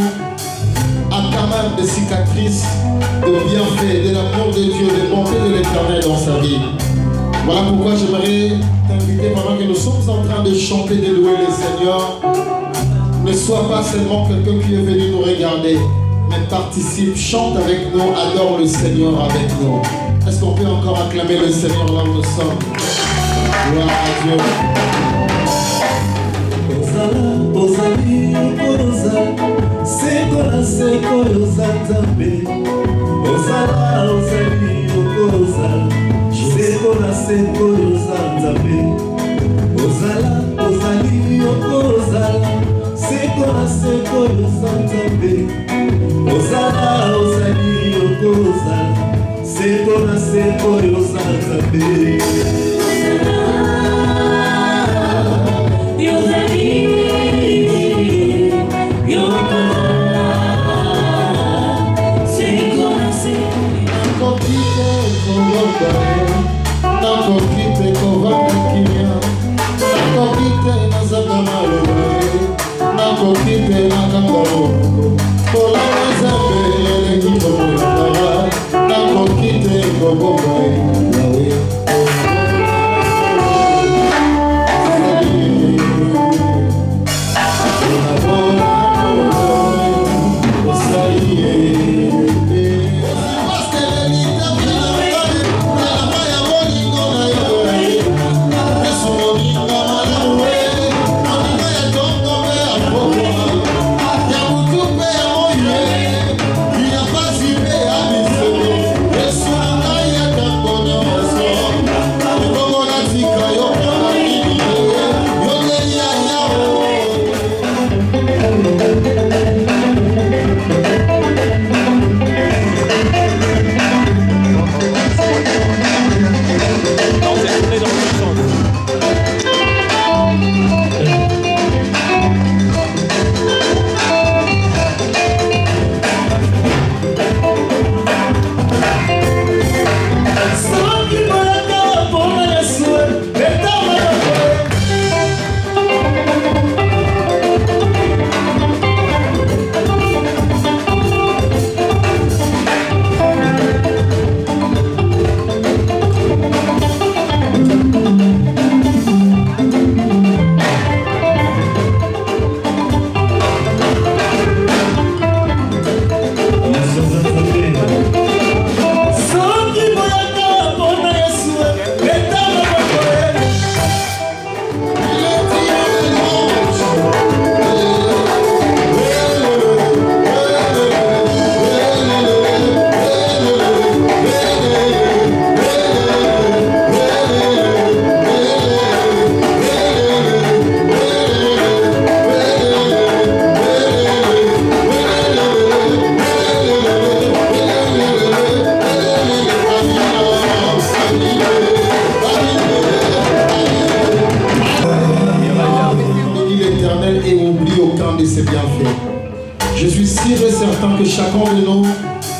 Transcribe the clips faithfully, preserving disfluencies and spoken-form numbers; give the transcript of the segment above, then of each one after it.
a quand même des cicatrices, de bienfaits, de l'amour de Dieu, des bontés de l'Éternel dans sa vie. Voilà pourquoi j'aimerais t'inviter pendant que nous sommes en train de chanter, de louer le Seigneur. Ne sois pas seulement quelqu'un qui est venu nous regarder, mais participe, chante avec nous, adore le Seigneur avec nous. Est-ce qu'on peut encore acclamer le Seigneur là où nous sommes? Gloire à Dieu. Ozala, ozali, oza, sekola, sekola, ozatabe. Ozala, ozali, oza, sekola, sekola, ozatabe. Ozala, ozali, oza, sekola, sekola, ozatabe. Ozala, ozali, oza, sekola, sekola, ozatabe. Je suis sûr et certain que chacun de nous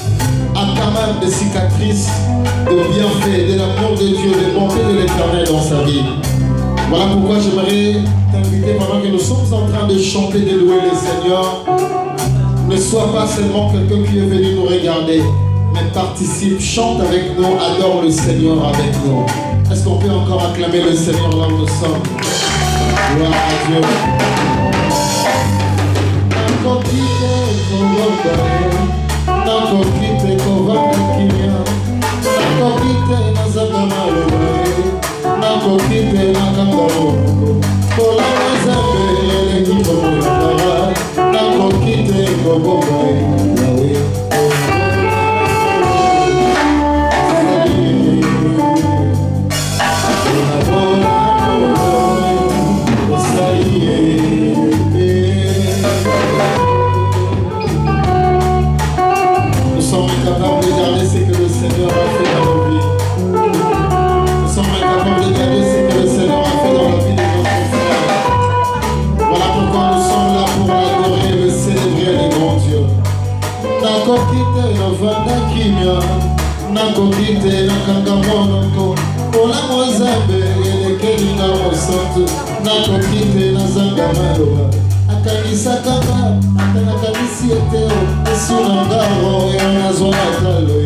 a quand même des cicatrices, de bienfaits, de l'amour de Dieu, des bontés de l'Éternel dans sa vie. Voilà pourquoi j'aimerais t'inviter pendant que nous sommes en train de chanter, de louer le Seigneur. Ne sois pas seulement quelqu'un qui est venu nous regarder, mais participe, chante avec nous, adore le Seigneur avec nous. Est-ce qu'on peut encore acclamer le Seigneur là où nous sommes? Gloire à Dieu. Nakokite nakangamonoko Ola mwazambe Elekelinga mosoto Nakokite nazanga maloba Sakaba, Atana Sieteo, Sunangaro, Yanazonatalo,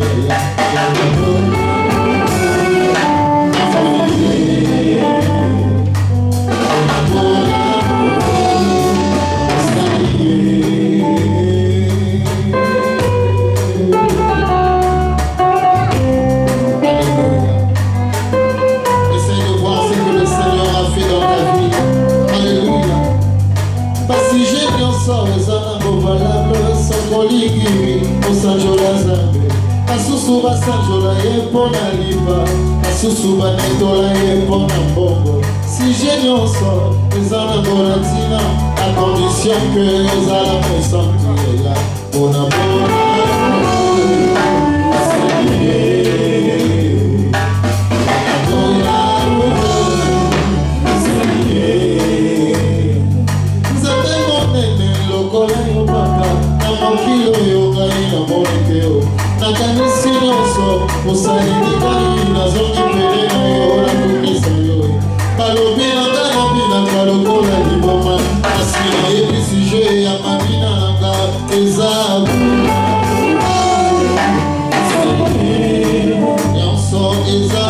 essaye de voir ce que le Seigneur a fait dans ta vie. Alléluia. Basi genyo sawe sana bovalable sokoligi osanjola zambe Kasusu basanjola ye pona liba Kasusu banetola ye pona mbongo Si genyo so ezana bonatina A condition que ezala mosantu ya Bona bona Nakanisi nyonso mosaleli ngai nazongi pele na yo nakomisa yo balobi na ngai nabinaka lokola liboma kasi nayebisi je ya mabina na nga eza nyonso eza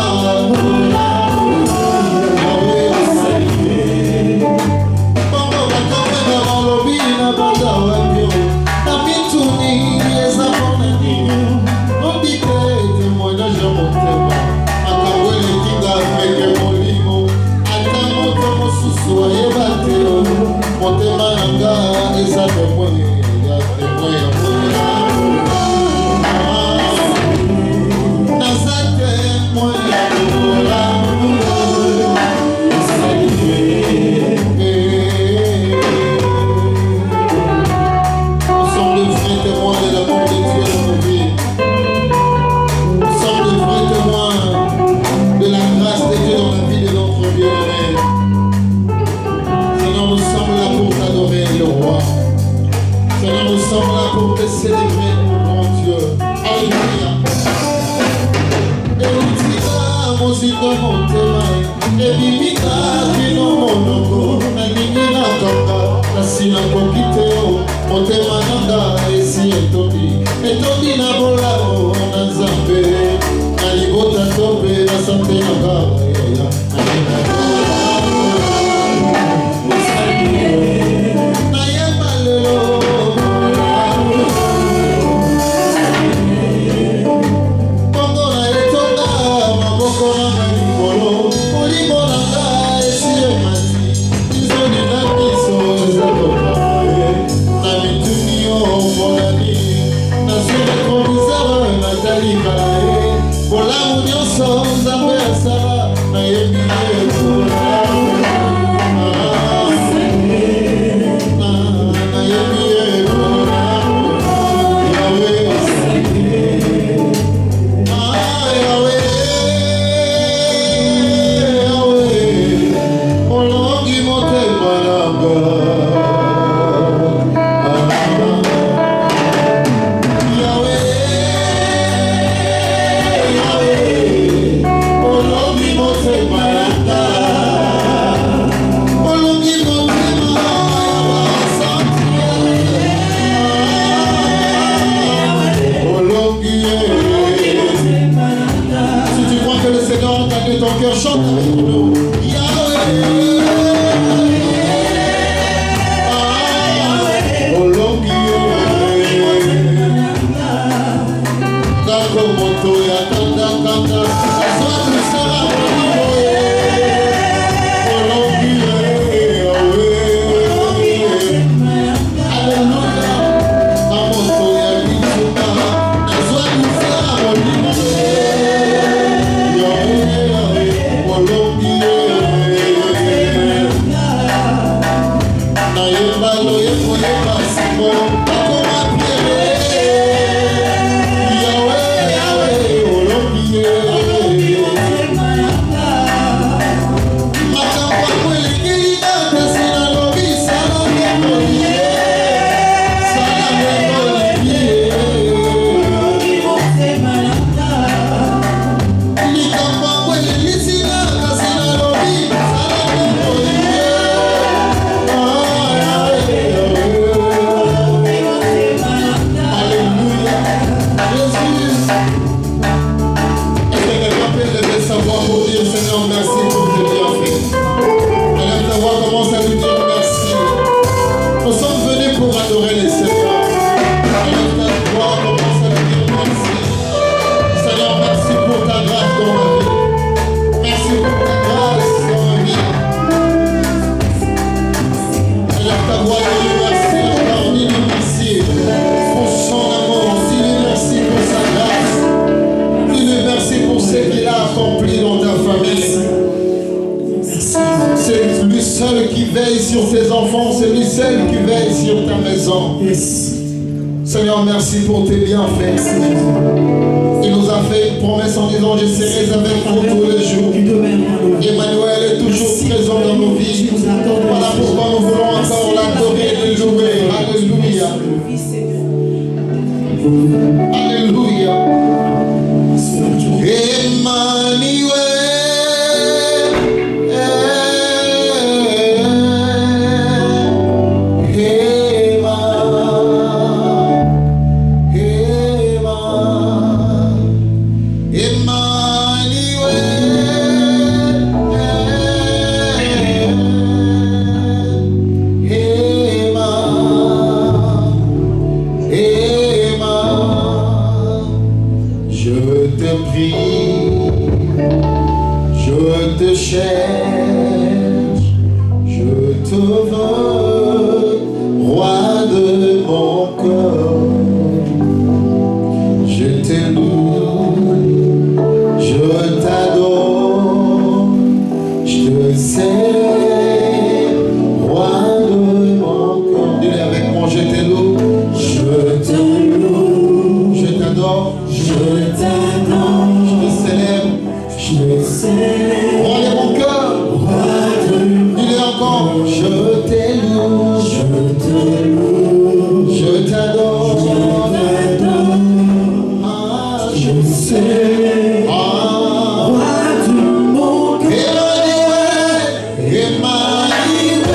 bongo bakamena balobi na banda wapio na mituni eza mpona nini témoignage à mon thème Akawele kinga meke molimo Ata moto mosusu ayebate Motema nanga eza témoin Ya témoin ya moya Naza témoin ya moya Nous sommes les vrais témoins de l'amour de Dieu dans nos vies de la grâce de Dieu dans la vie de notre bien-aimé. Seigneur, nous sommes là pour t'adorer, le roi. Seigneur, nous sommes là pour te célébrer, mon grand Dieu. Alléluia. Eutila mozito motema, ebibika kino monoko, nalingi na kanga, kasi nakoki te yo, motema nanga esi etondi, etondi na bolao na Nzambe. Alibota tope na sante na gawa ya na yeba lelo Kongo na etonga maboko na malikolo Olimo na nga esi emati Izoni na miso ezaloka Na mituni yo mbolani Na zune komizawa na talika Bolamu nyonso nzambe asala na yebi ye bolamu na yebi ye bolamu Yahweh ah Yahweh Yahweh olongi motema nanga Marata sur ta maison. Yes. Seigneur, merci pour tes bienfaits. Il nous a fait une promesse en disant je serai avec vous tous les jours. Emmanuel est toujours présent dans nos vies. Voilà pourquoi nous voulons encore l'adorer et le louer. Alléluia. Alléluia. Emmanuel. Cherche, je te veux, roi de mon corps. Je te loue, je t'adore, je te sais, roi de mon corps. Dis-le avec moi, je te loue, je te loue, je t'adore, je t'adore, je te célèbre, je te célèbre. Je t'aime, je te loue, je t'adore, je t'adore, ah, je sais, ah, roi de mon cœur, Emmanuel,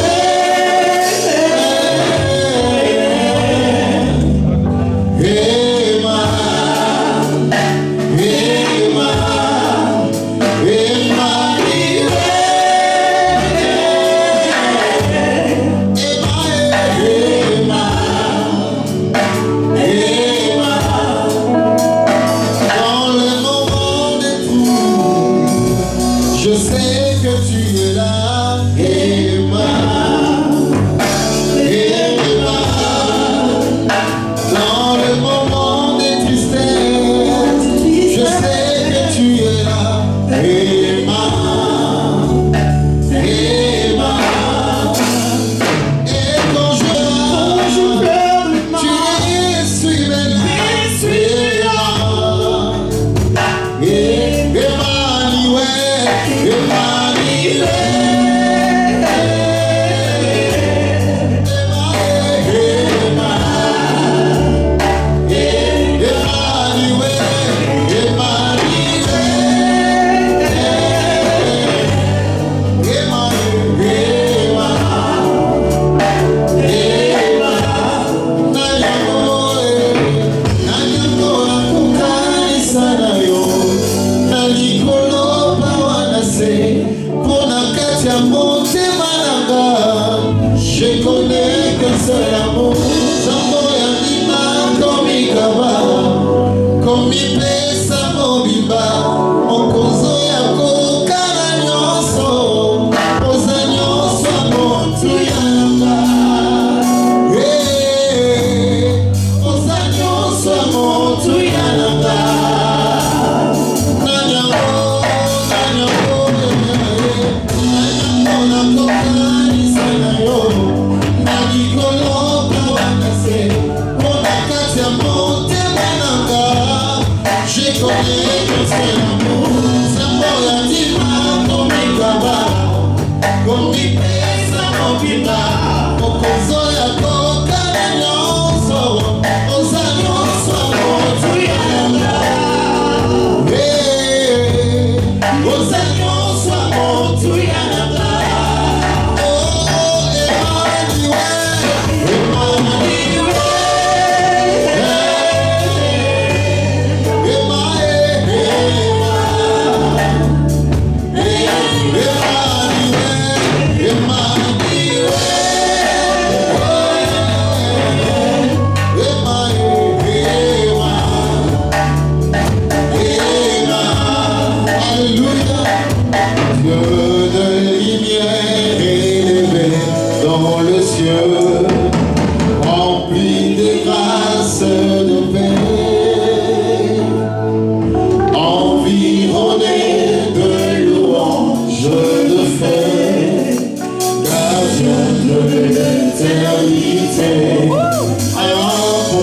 Emmanuel,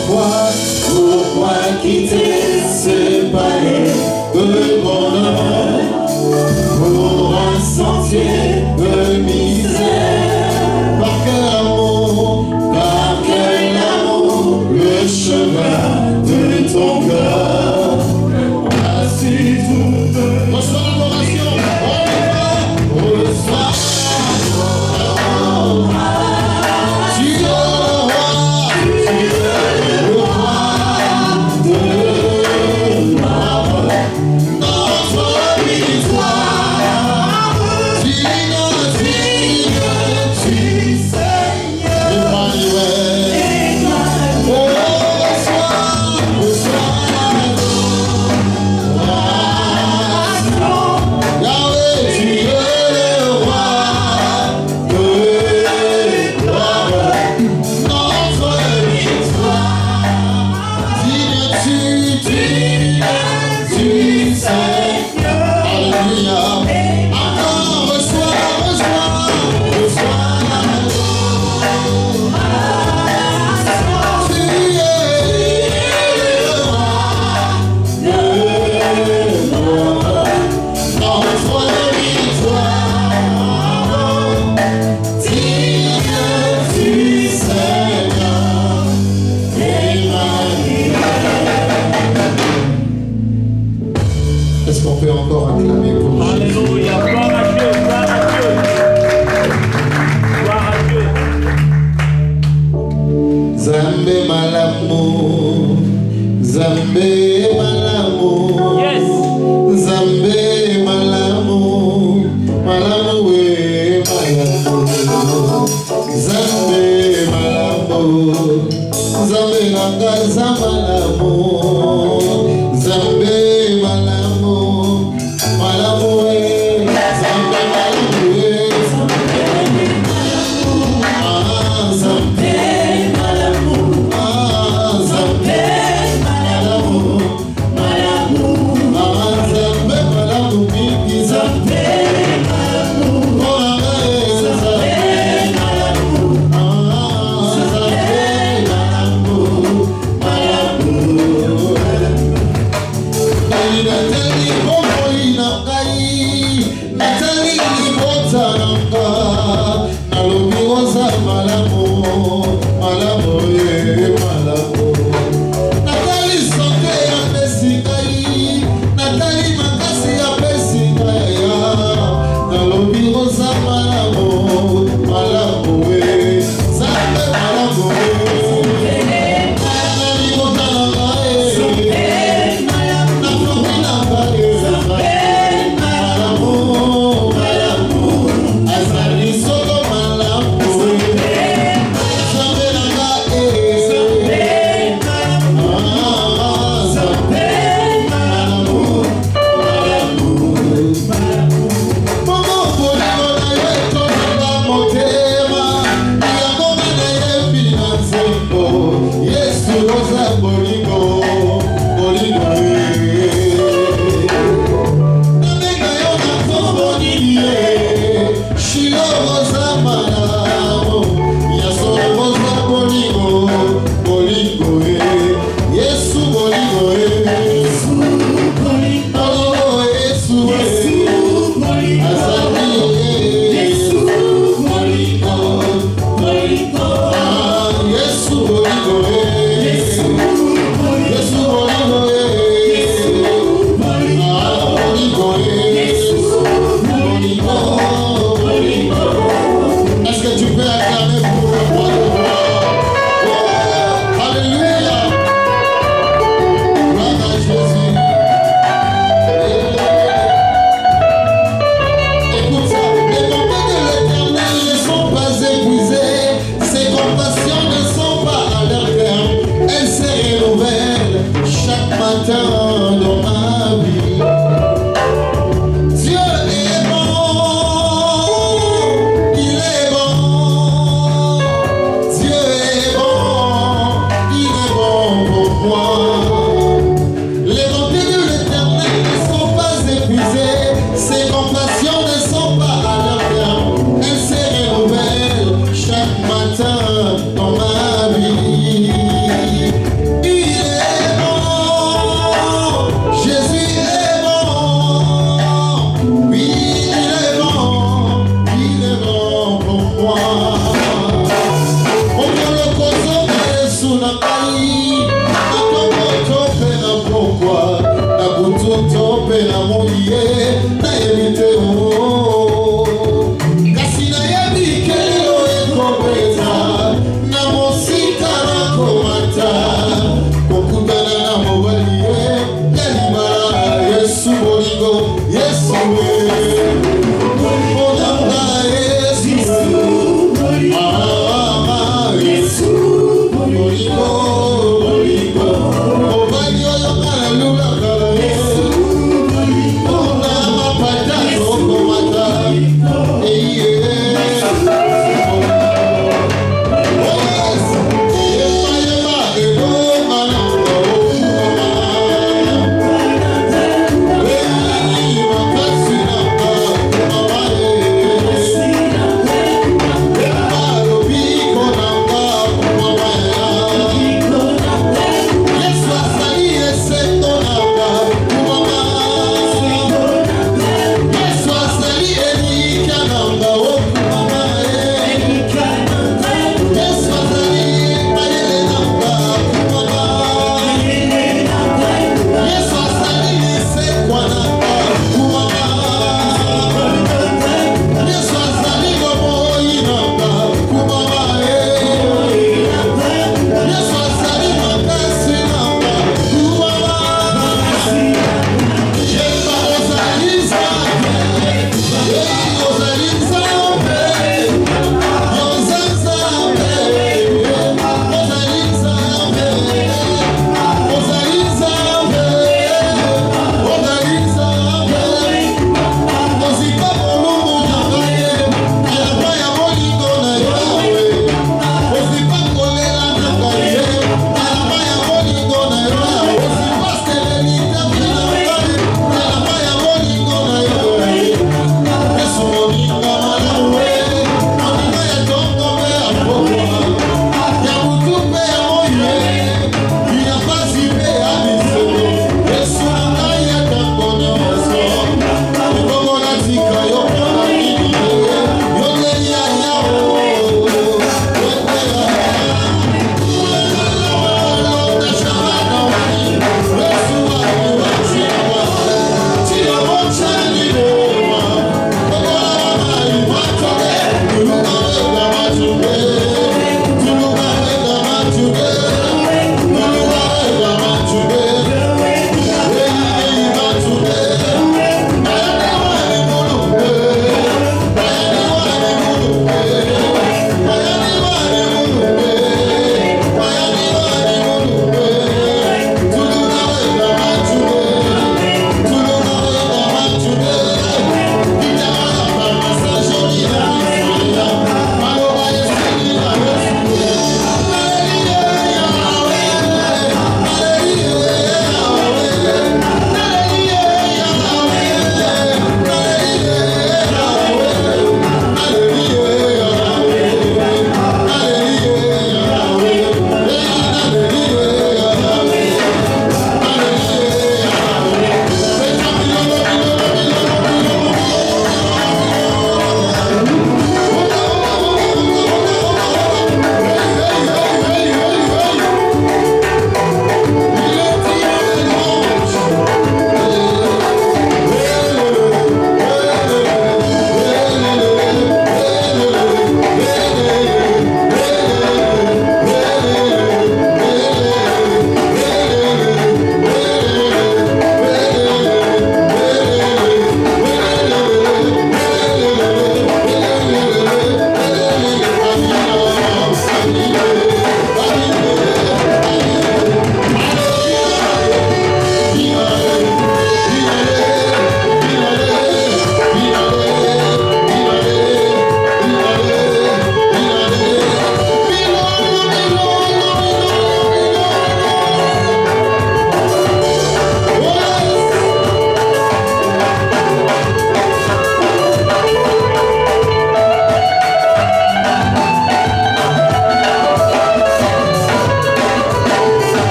pourquoi, pourquoi quitter ce palais de bonheur pour un sentier de misère? Par quel amour, par quel amour, le chemin de ton cœur a su trouver. Reçois l'adoration, on y va, reçois l'adoration. Tu es le roi, tu es le roi de gloire, notre victoire. Digne, digne, tu Seigneur, Emmanuel. Oh, reçois, reçois l'adoration. Yahweh, tu es le roi de gloire, notre victoire. Digne, tu, digne, tu Seigneur. Alléluia. Encore, reçois, reçois, reçois l'adoration. Tu es le roi de gloire, notre victoire. Digne, tu Seigneur, Emmanuel. Est-ce qu'on peut encore acclamer pour Jésus? Alléluia, gloire à Dieu, gloire à Dieu. Gloire à Dieu. Zambe malamu, Zambe malamu, Yes. Zambe malamu, malamu we malamu, Zambe malamu, Zambe nanga zamalamu, Zambe malamu, malamu we, Zambe malamu we, ah Zambe malamu, ah Zambe malamu, malamu, ah Zambe malamu mingi, Zambe malamu, oh Zambe malamu, ah Zambe malamu, malamu. Natali bongo inakai, Natali ibota nanga, nalobi oza malamu, malamu ye malamu. Natali sote ya pesikai, Natali makasi ya pesikai ya, nalobi oza malamu, malamu ye, Zambe malamu ye. Natali ibota nanga ye, Est-ce que tu peux acclamer pour le roi de gloire? Oh, alléluia. Gloire à Jésus. Écoute ça. Les bontés de l'Éternel ne sont pas épuisées. Ses compassions ne sont pas à leur terme. Elles se renouvellent chaque matin dans ma vie. Dieu est bon. Il est bon. Dieu est bon. Il est bon pour moi. Les bontés de l'Éternel ne sont pas épuisées. Ses compassions ne sont pas à leur terme. Elles se renouvellent chaque matin dans ma vie.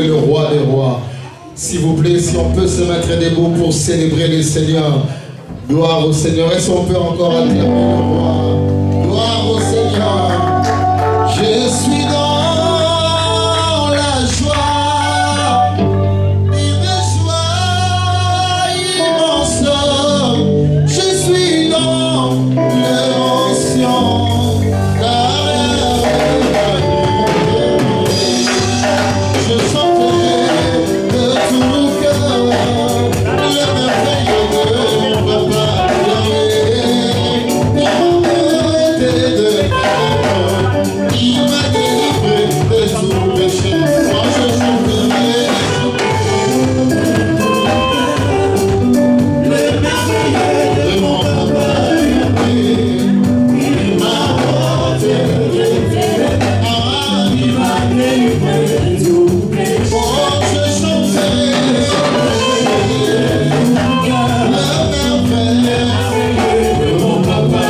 le roi des rois. S'il vous plaît, si on peut se mettre debout pour célébrer le Seigneur. Gloire au Seigneur. Est-ce qu'on peut encore acclamer le roi? Gloire au Seigneur. Je suis dans la joie, une joie immense. Je suis dans l'émotion, car je chanterai de tout mon cœur le merveilleux de mon papa. Il m'a délivré de tout péché. Moi je chanterai le merveilleux de mon papa. Il m'a porté de ah, il m'a délivré de tout péché. Moi je chanterai le merveilleux de mon papa.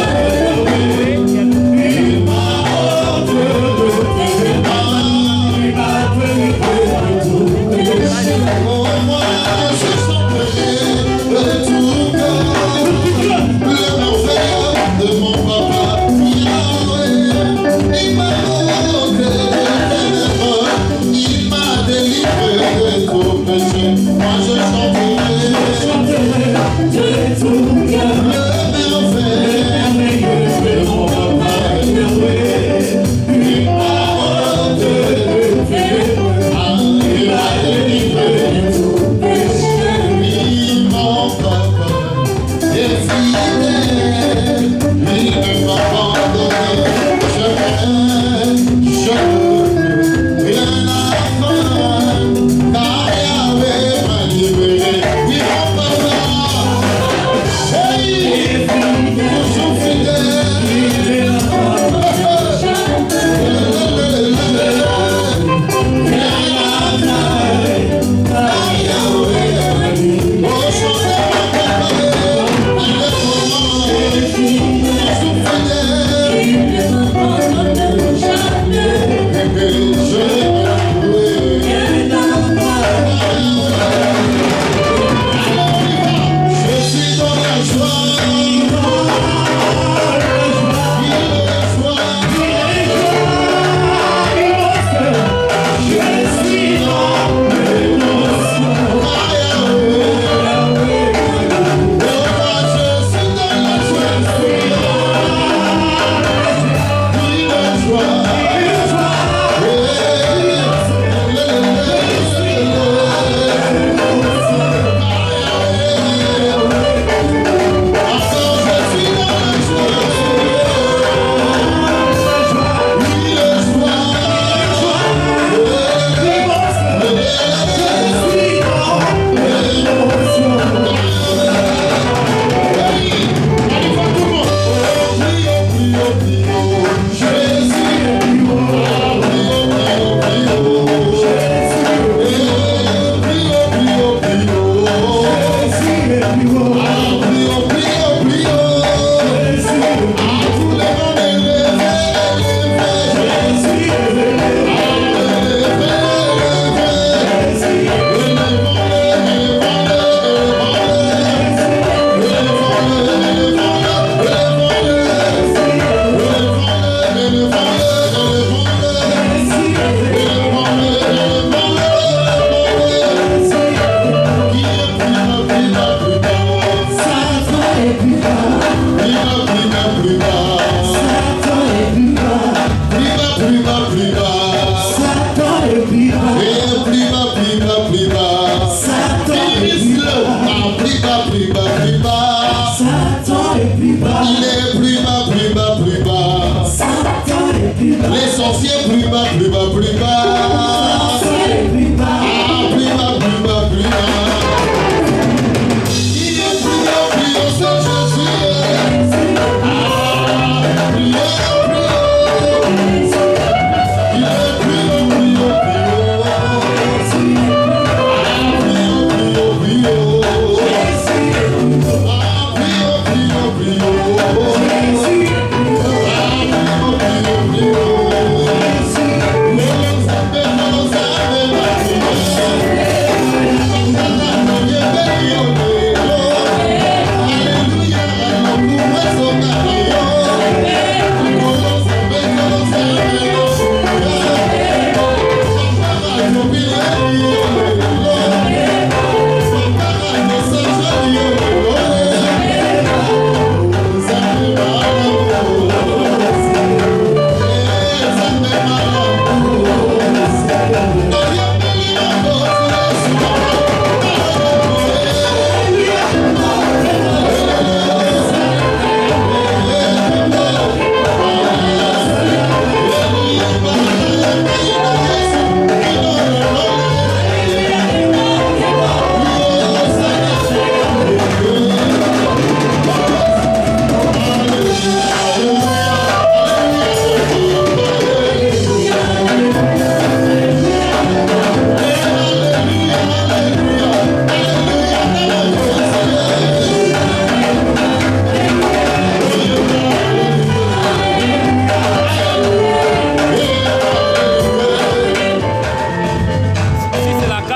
Yes.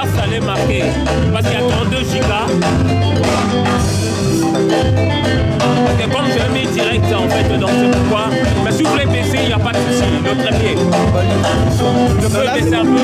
place allait marquer. Parce qu'il y a trente-deux gigas. Parce que comme je l'ai mis direct en fait, donc c'est pourquoi. Mais si vous voulez baisser, il n'y a pas de souci. Le trépied. Je peux baisser un peu.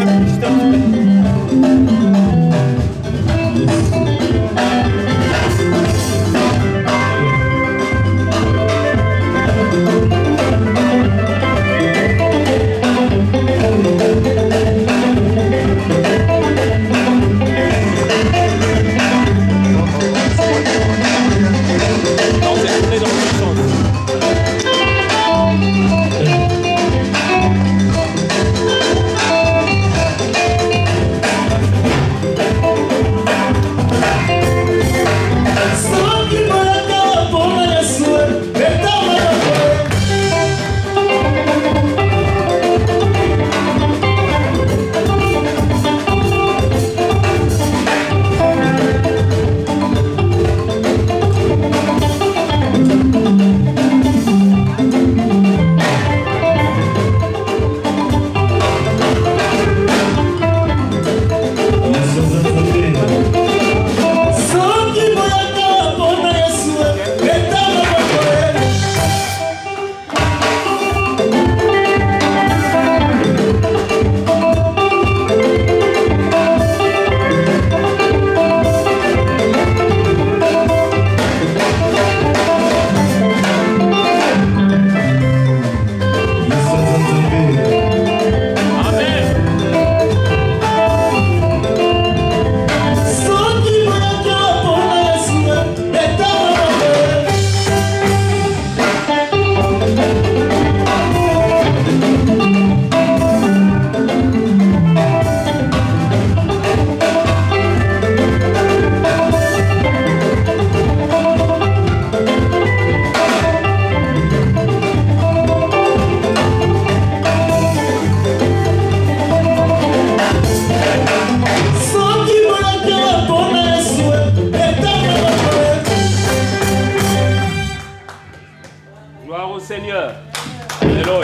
Seigneur. Alléluia.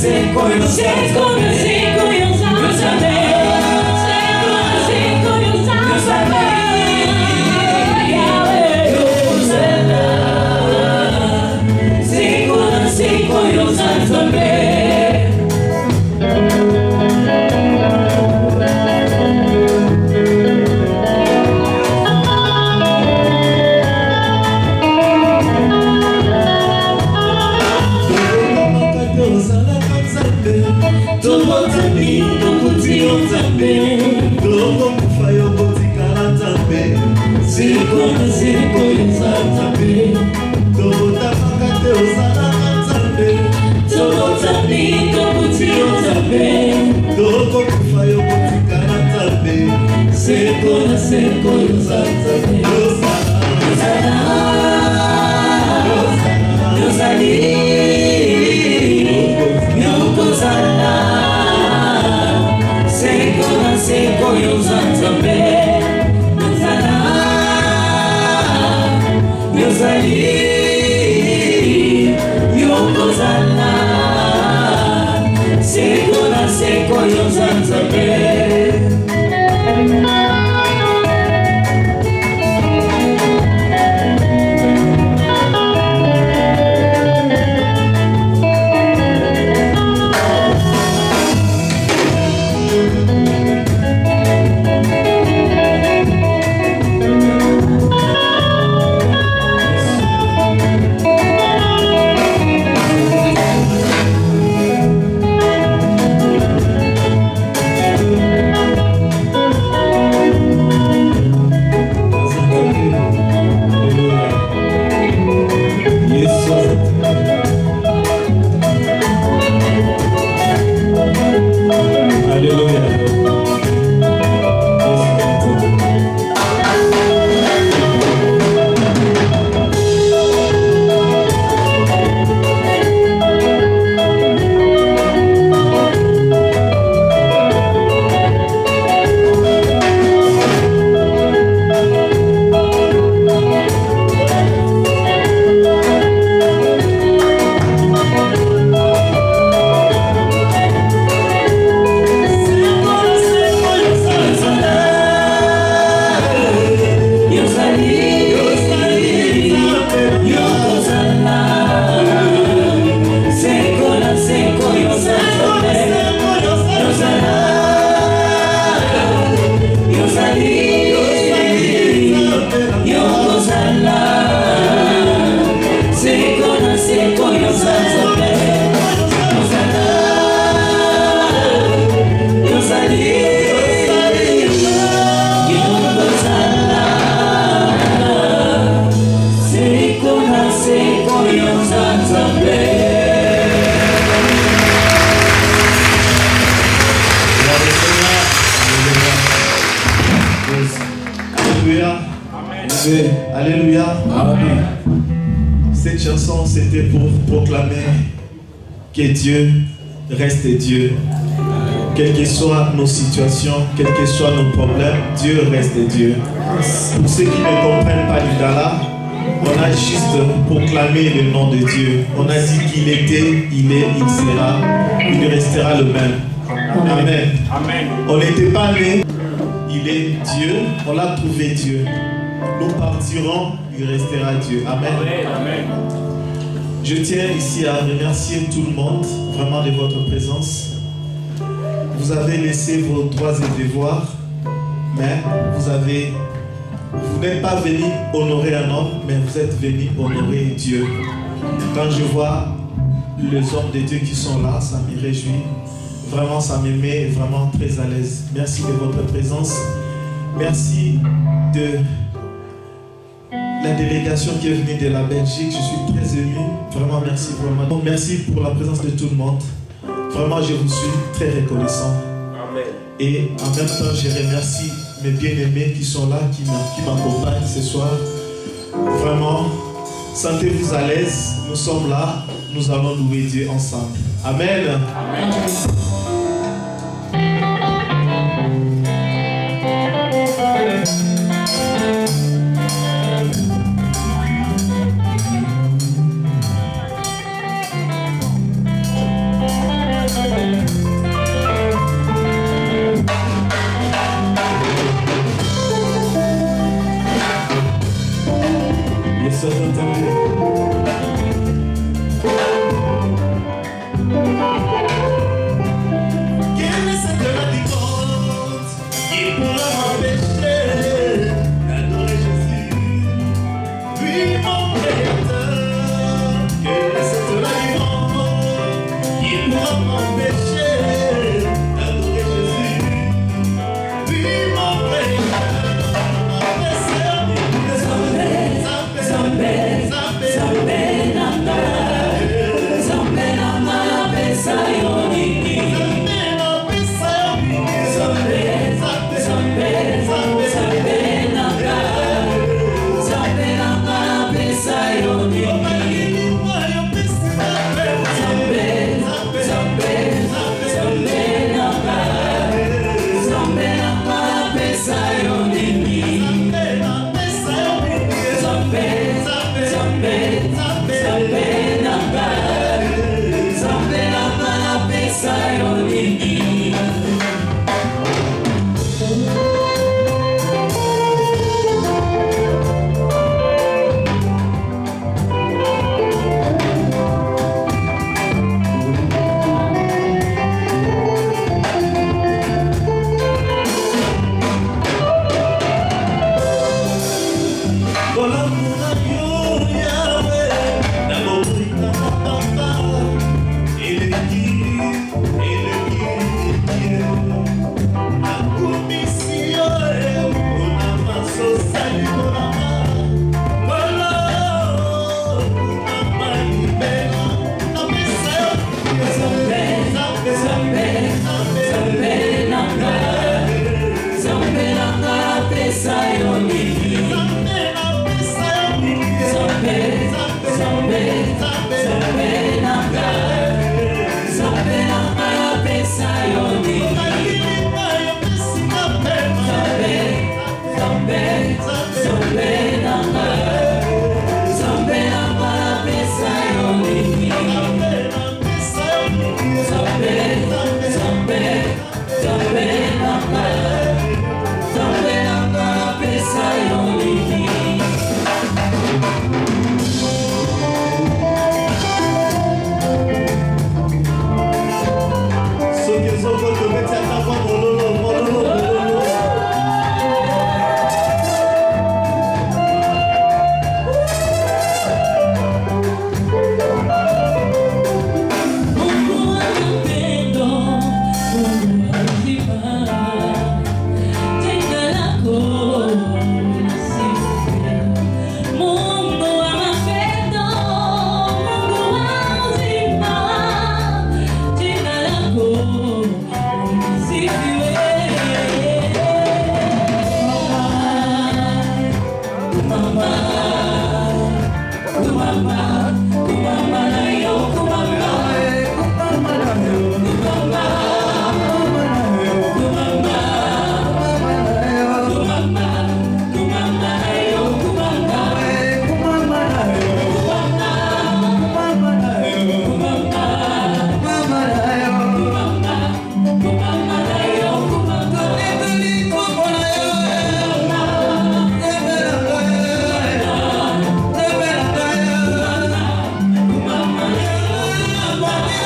Alléluia. Amen. Cette chanson, c'était pour proclamer que Dieu reste Dieu. Quelles que soient nos situations, quels que soient nos problèmes, Dieu reste Dieu. Pour ceux qui ne comprennent pas l'Idala, on a juste proclamé le nom de Dieu. On a dit qu'il était, il est, il sera, il restera le même. Amen. Amen. On n'était pas né, il est Dieu, on l'a trouvé Dieu. Nous partirons, il restera Dieu. Amen. Amen. Je tiens ici à remercier tout le monde, vraiment de votre présence. Vous avez laissé vos droits et devoirs, mais vous avez, vous n'êtes pas venu honorer un homme, mais vous êtes venu honorer Dieu. Quand je vois les hommes de Dieu qui sont là, ça me réjouit. Vraiment, ça me met vraiment très à l'aise. Merci de votre présence. Merci de la délégation qui est venue de la Belgique. Je suis très ému. Vraiment, merci vraiment. Merci pour la présence de tout le monde. Vraiment, je vous suis très reconnaissant. Amen. Et en même temps, je remercie mes bien-aimés qui sont là, qui m'accompagnent ce soir. Vraiment, sentez-vous à l'aise. Nous sommes là. Nous allons louer Dieu ensemble. Amen. Amen.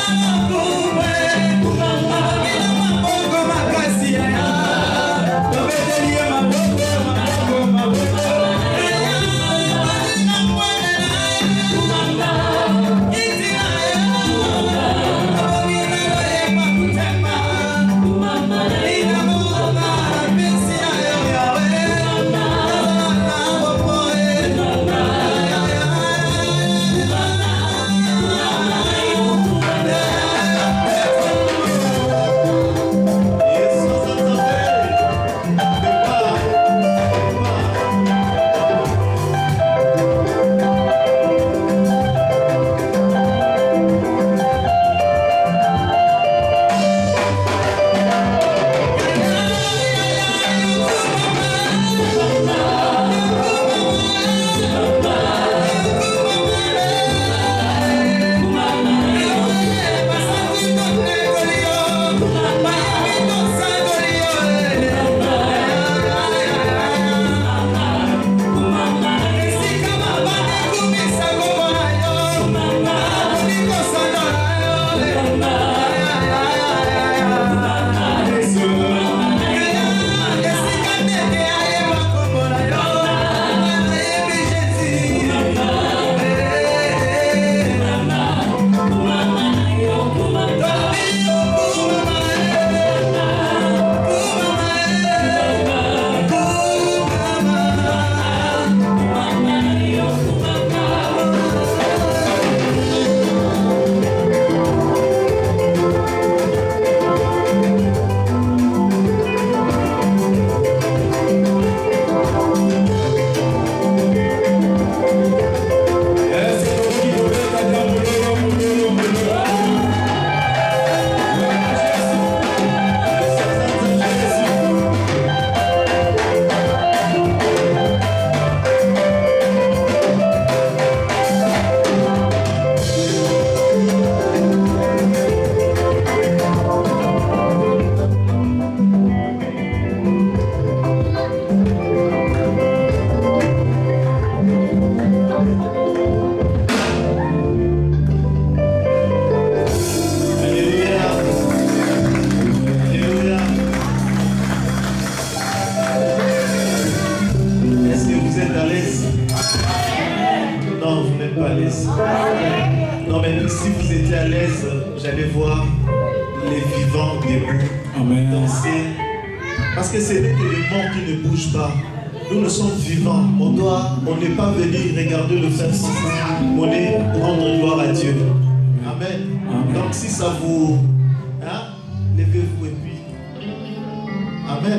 Non, mais si vous étiez à l'aise, j'allais voir les vivants debout, Amen. danser. Parce que c'est que les morts qui ne bougent pas. Nous, nous sommes vivants. On doit, on n'est pas venu regarder le faire sans on est rendre gloire à Dieu. Amen. Amen. Donc si ça vous... Hein, levez-vous et puis... Amen.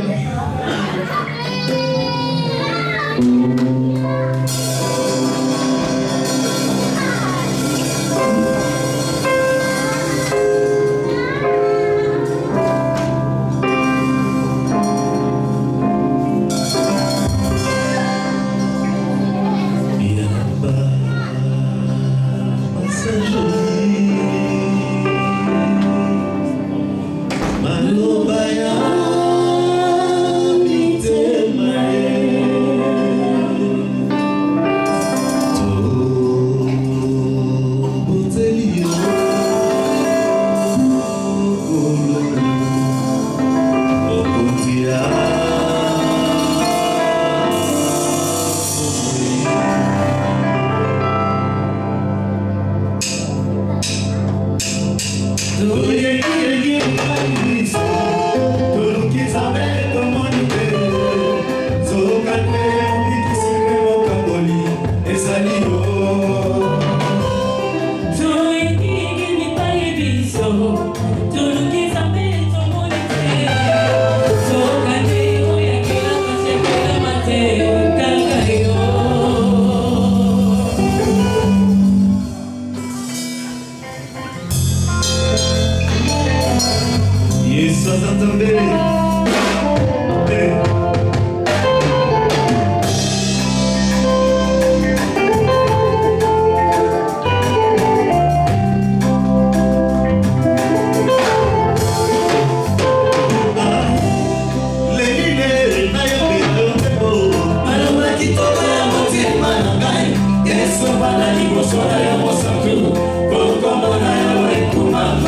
Yes,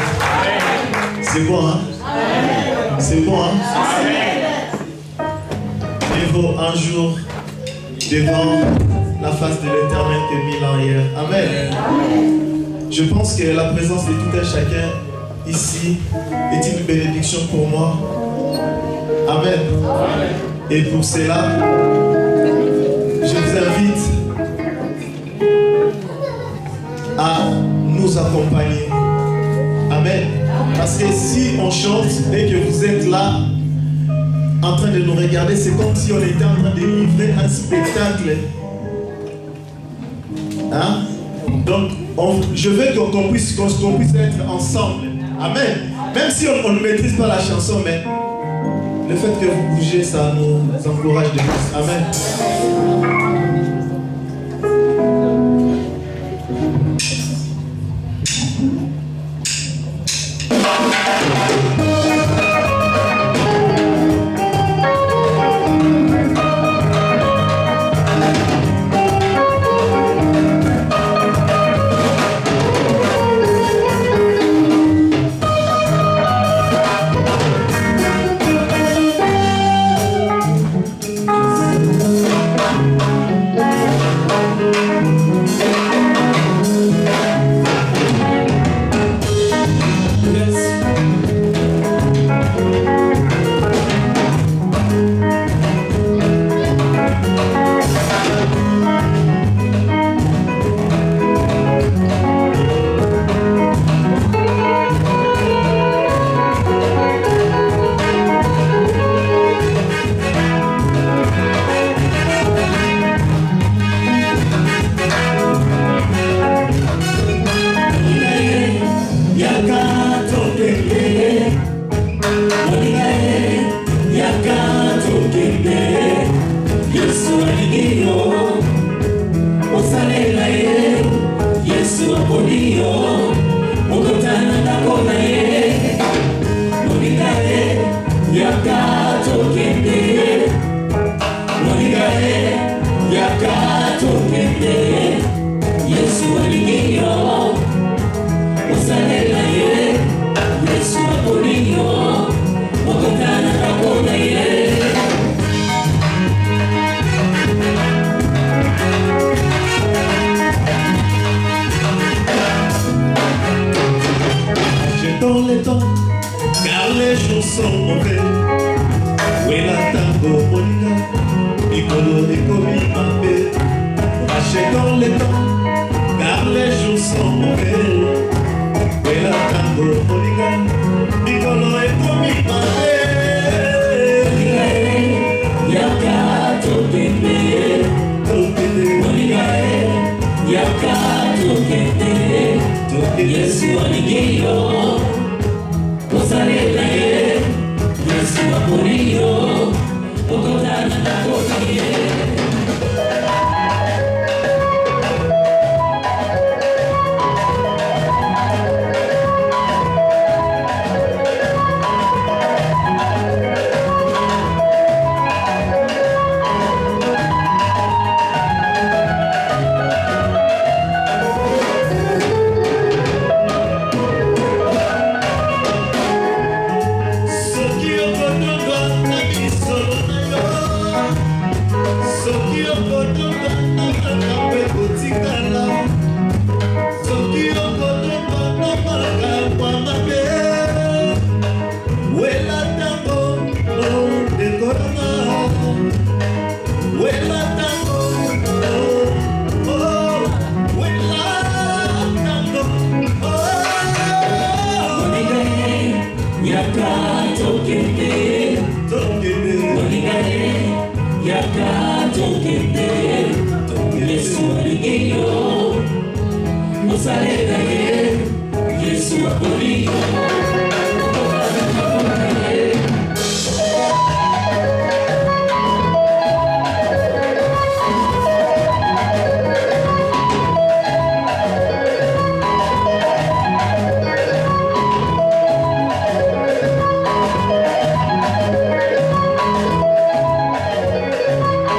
C'est bon, hein? C'est bon, hein? Il vaut un jour devant la face de l'Éternel que mille ans hier. Amen. Je pense que la présence de tout un chacun ici est une bénédiction pour moi. Amen. Et pour cela, je vous invite à nous accompagner. Amen. Parce que si on chante et que vous êtes là en train de nous regarder, c'est comme si on était en train de livrer un spectacle. Hein? Donc, on, je veux qu'on puisse, qu'on puisse être ensemble. Amen. Même si on, on ne maîtrise pas la chanson, mais le fait que vous bougez, ça nous encourage de plus. Amen.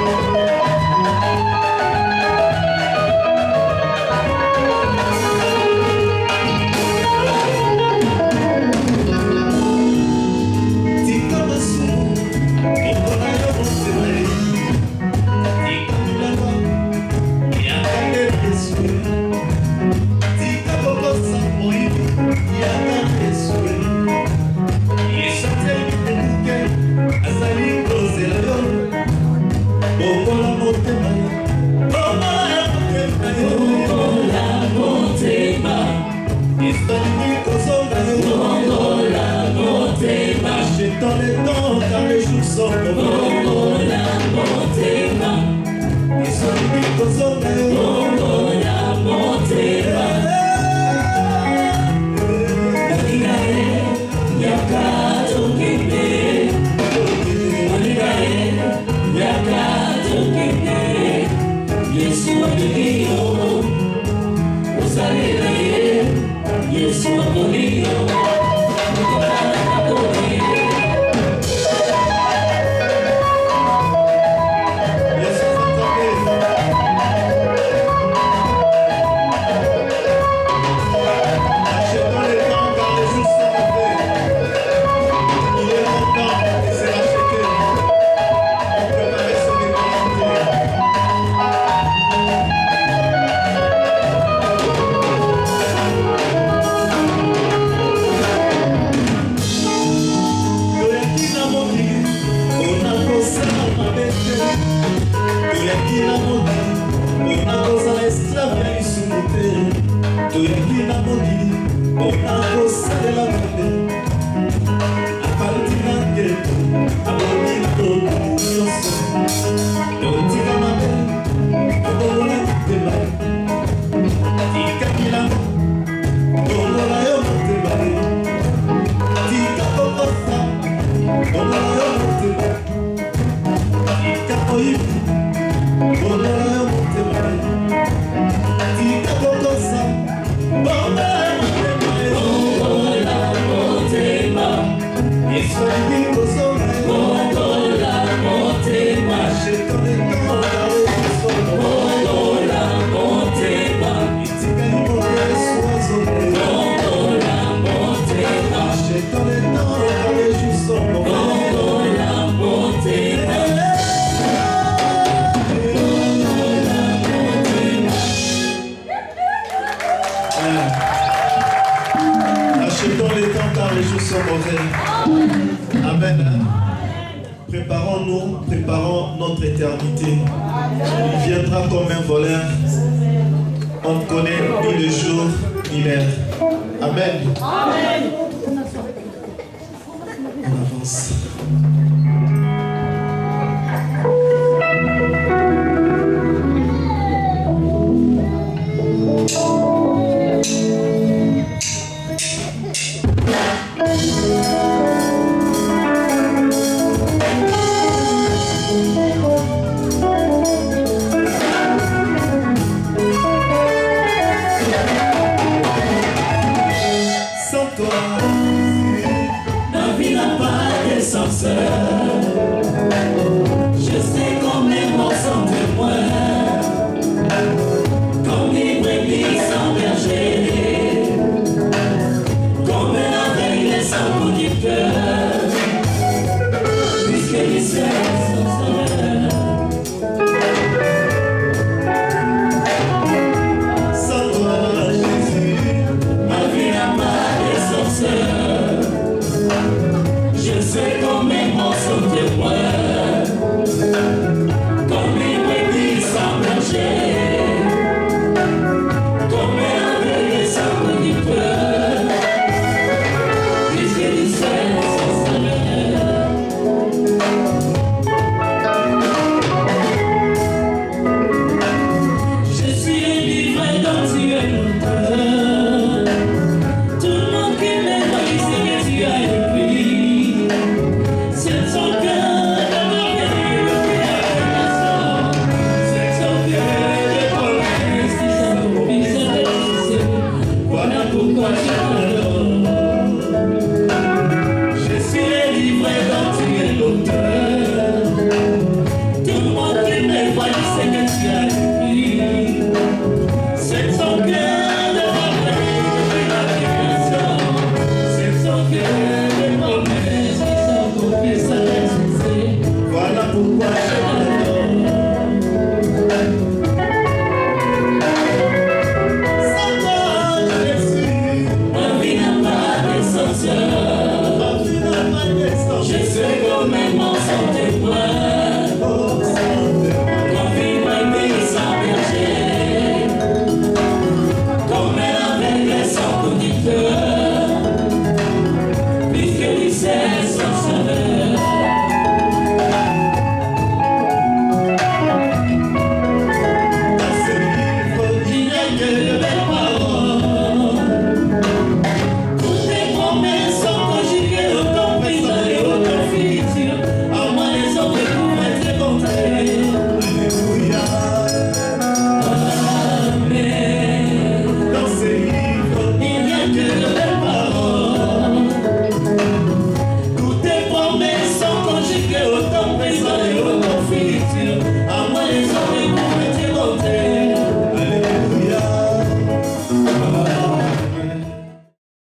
Thank you. Achetons les temps car les jours sont mauvais. Ils sont libres aux hommes. Achetons les temps car les jours sont mauvais. Amen. Préparons-nous, préparons notre éternité. Il viendra comme un voleur. On ne connaît ni le jour ni l'heure. Amen. Amen. On avance. Je sais combien mon sang de moi, comme une brebis sans berger, comme un aveugle sans bout du cœur, puisque les seuls sans toi, Jésus, ma vie n'a pas de sorcière. Je sais combien mon sang de moi, comme une brebis sans berger, comme un aveugle sans bout du cœur, puisque du ciel présent et au futur. À moi les